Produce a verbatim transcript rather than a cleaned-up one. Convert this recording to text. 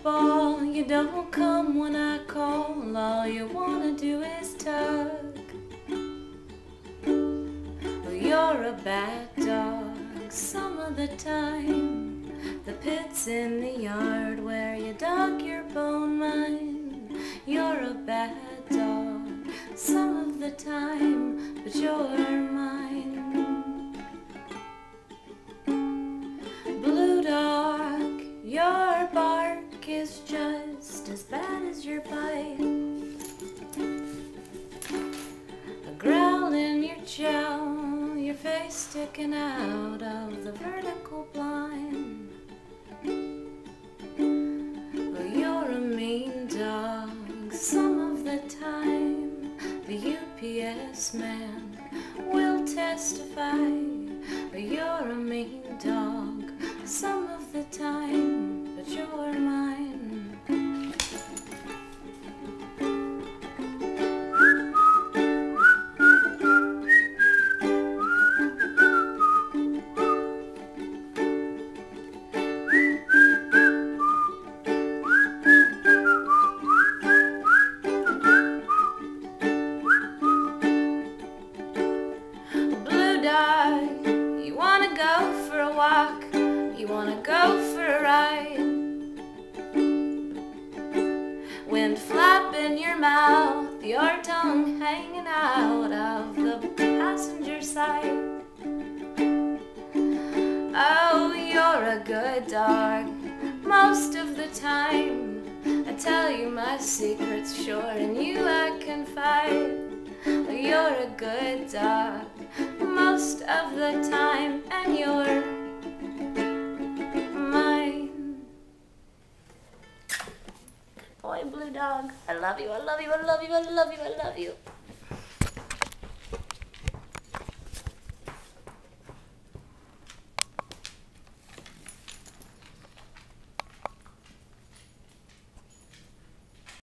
ball, you don't come when I call. All you wanna do is tug. Well, you're a bad dog some of the time. The pit's in the yard where you dug your bone mine. You're a bad dog some of the time, but you're mine. Blue dog, your bark is just as bad as your bite. A growl in your jowl, your face sticking out of the vertical blind. Well, you're a mean dog some of the time. The U P S man will testify. You're a mean dog some of the time, but you're mine. You wanna go for a walk, you wanna go for a ride. Wind flap in your mouth, your tongue hanging out of the passenger side. Oh, you're a good dog most of the time. I tell you my secrets, sure, and you I confide. You're a good dog most of the time, and you're mine. Boy, Blue Dog, I love you, I love you, I love you, I love you, I love you.